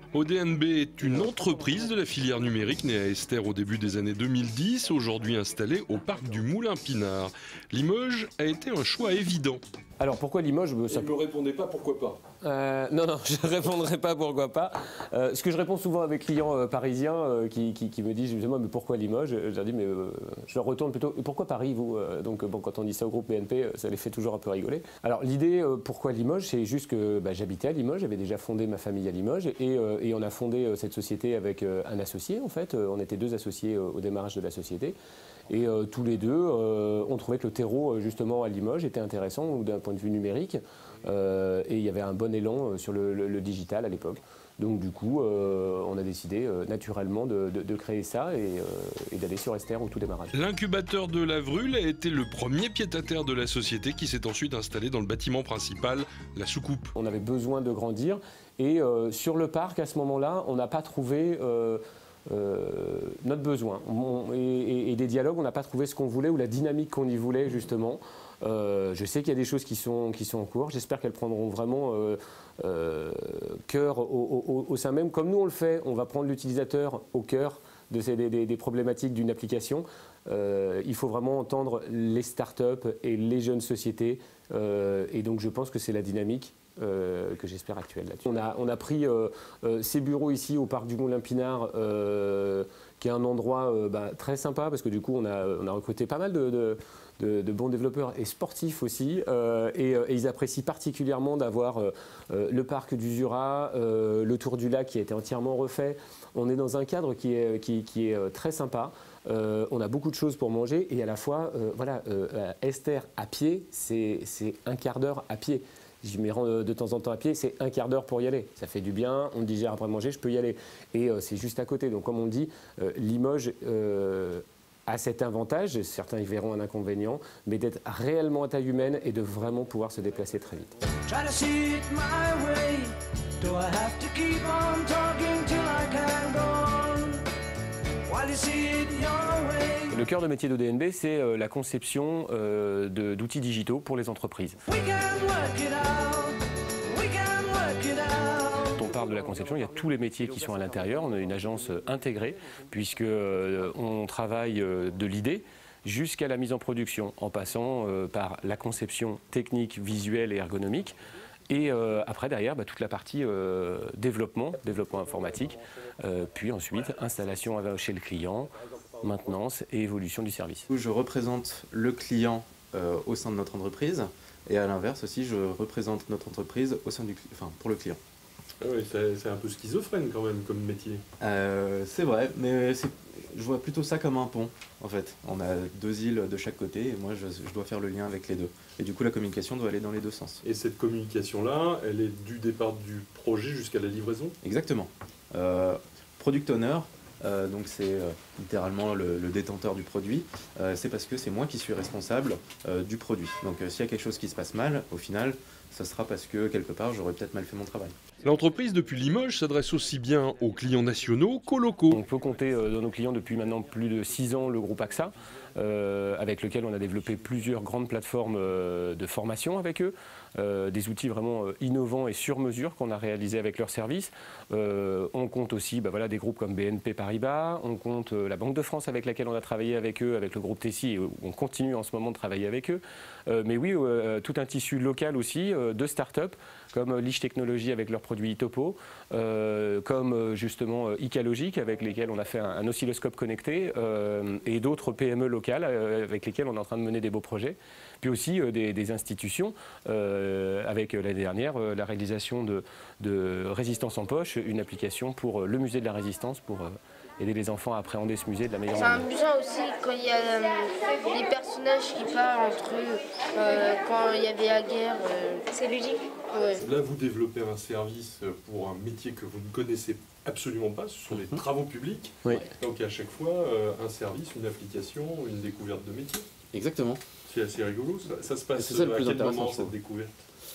ODNB est une entreprise de la filière numérique née à Esther au début des années 2010, aujourd'hui installée au parc du Moulin-Pinard. Limoges a été un choix évident. Alors pourquoi Limoges Ça ne me répondez pas pourquoi pas. Non, je ne répondrai pas pourquoi pas. Ce que je réponds souvent avec clients parisiens qui me disent justement mais pourquoi Limoges, je leur dis mais je leur retourne plutôt pourquoi Paris vous Donc bon, quand on dit ça au groupe BNP, ça les fait toujours un peu rigoler. Alors l'idée pourquoi Limoges, c'est juste que j'habitais à Limoges, j'avais déjà fondé ma famille à Limoges et on a fondé cette société avec un associé en fait. On était deux associés au démarrage de la société. Et tous les deux, on trouvait que le terreau, justement, à Limoges était intéressant d'un point de vue numérique. Et il y avait un bon élan sur le digital à l'époque. Donc du coup, on a décidé naturellement de créer ça et d'aller sur Esther au tout démarrage. L'incubateur de Lavrule a été le premier pied-à-terre de la société qui s'est ensuite installé dans le bâtiment principal, la soucoupe. On avait besoin de grandir et sur le parc, à ce moment-là, on n'a pas trouvé... notre besoin et des dialogues, on n'a pas trouvé ce qu'on voulait ou la dynamique qu'on y voulait justement. Je sais qu'il y a des choses qui sont en cours, j'espère qu'elles prendront vraiment cœur au sein même. Comme nous on le fait, on va prendre l'utilisateur au cœur des problématiques d'une application. Il faut vraiment entendre les startups et les jeunes sociétés et donc je pense que c'est la dynamique que j'espère actuelle là-dessus. On a pris ces bureaux ici au parc du Moulin-Pinard, qui est un endroit très sympa parce que du coup on a recruté pas mal de bons développeurs et sportifs aussi et ils apprécient particulièrement d'avoir le parc du Jura, le Tour du Lac qui a été entièrement refait. On est dans un cadre qui est très sympa. On a beaucoup de choses pour manger et à la fois, Esther à pied, c'est un quart d'heure à pied. Je m'y rends de temps en temps à pied, c'est un quart d'heure pour y aller. Ça fait du bien, on me digère après manger, je peux y aller. Et c'est juste à côté. Donc comme on dit, Limoges a cet avantage, certains y verront un inconvénient, mais d'être réellement à taille humaine et de vraiment pouvoir se déplacer très vite. Le cœur de métier d'ODNB, c'est la conception d'outils digitaux pour les entreprises. Quand on parle de la conception, il y a tous les métiers qui sont à l'intérieur. On a une agence intégrée puisqu'on travaille de l'idée jusqu'à la mise en production, en passant par la conception technique, visuelle et ergonomique. Et après, derrière, toute la partie développement informatique, puis ensuite installation chez le client, maintenance et évolution du service. Je représente le client au sein de notre entreprise et à l'inverse aussi, je représente notre entreprise au sein pour le client. Oui, c'est un peu schizophrène quand même comme métier. C'est vrai, mais je vois plutôt ça comme un pont en fait. On a deux îles de chaque côté et moi je dois faire le lien avec les deux. Et du coup la communication doit aller dans les deux sens. Et cette communication-là, elle est du départ du projet jusqu'à la livraison ? Exactement. Product owner, donc c'est littéralement le détenteur du produit, c'est parce que c'est moi qui suis responsable du produit. Donc s'il y a quelque chose qui se passe mal, au final, ça sera parce que quelque part j'aurais peut-être mal fait mon travail. L'entreprise depuis Limoges s'adresse aussi bien aux clients nationaux qu'aux locaux. On peut compter dans nos clients depuis maintenant plus de 6 ans le groupe AXA, avec lequel on a développé plusieurs grandes plateformes de formation avec eux, des outils vraiment innovants et sur mesure qu'on a réalisés avec leurs services. On compte aussi des groupes comme BNP Paribas, on compte la Banque de France avec laquelle on a travaillé avec eux, avec le groupe Tessie, et on continue en ce moment de travailler avec eux. Mais oui, tout un tissu local aussi de start-up, comme Liche Technologies avec leurs produits Topo, comme justement Icalogic avec lesquels on a fait un oscilloscope connecté et d'autres PME locales avec lesquelles on est en train de mener des beaux projets. Puis aussi des institutions, avec l'année dernière la réalisation de Résistance en poche, une application pour le musée de la Résistance pour aider les enfants à appréhender ce musée de la meilleure manière. C'est amusant aussi quand il y a des personnages qui parlent entre eux, quand il y avait la guerre. C'est ludique. Ouais. Là, vous développez un service pour un métier que vous ne connaissez absolument pas, ce sont des travaux publics. Oui. Donc à chaque fois, un service, une application, une découverte de métier. Exactement. C'est assez rigolo. Ça se passe à quel moment cette découverte ?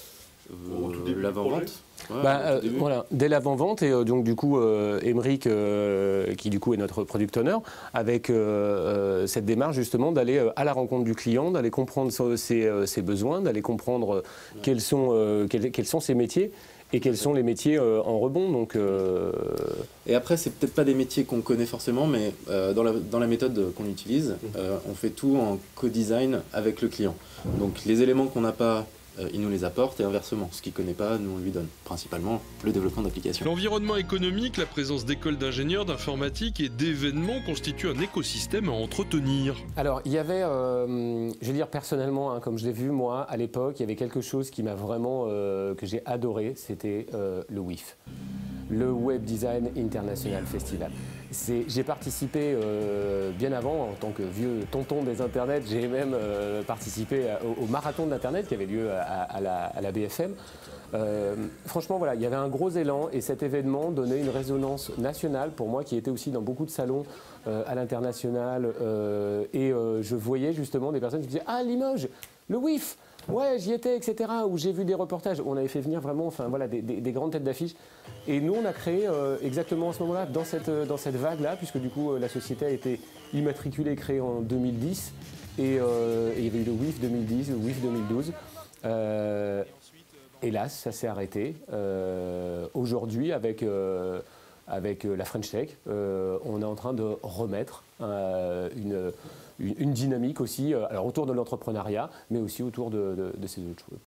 L'avant-vente. Voilà, dès l'avant-vente et donc du coup Émeric qui du coup est notre product owner avec cette démarche justement d'aller à la rencontre du client, d'aller comprendre ses besoins, d'aller comprendre quels sont ses métiers Et quels sont les métiers en rebond donc, Et après, c'est peut-être pas des métiers qu'on connaît forcément, mais dans la méthode qu'on utilise, on fait tout en co-design avec le client. Donc les éléments qu'on n'a pas, il nous les apporte et inversement. Ce qu'il ne connaît pas, nous on lui donne. Principalement le développement d'applications. L'environnement économique, la présence d'écoles d'ingénieurs, d'informatique et d'événements constitue un écosystème à entretenir. Alors, il y avait, je vais dire personnellement, hein, comme je l'ai vu moi à l'époque, il y avait quelque chose qui m'a vraiment, que j'ai adoré, c'était le WIF, le Web Design International Festival. J'ai participé bien avant, en tant que vieux tonton des internets, j'ai même participé au marathon de l'internet qui avait lieu à la BFM. Franchement, voilà, il y avait un gros élan et cet événement donnait une résonance nationale pour moi qui était aussi dans beaucoup de salons à l'international et je voyais justement des personnes qui disaient « Ah, Limoges, le WIF !» Ouais, j'y étais, etc. Où j'ai vu des reportages. On avait fait venir vraiment, enfin voilà, des grandes têtes d'affiche. Et nous, on a créé exactement à ce moment-là, dans cette vague-là, puisque du coup, la société a été immatriculée, créée en 2010. Et il y avait eu le WIF 2010, le WIF 2012. Hélas, ça s'est arrêté. Aujourd'hui, avec la French Tech, on est en train de remettre une dynamique aussi, alors autour de l'entrepreneuriat, mais aussi autour de ces autres choses.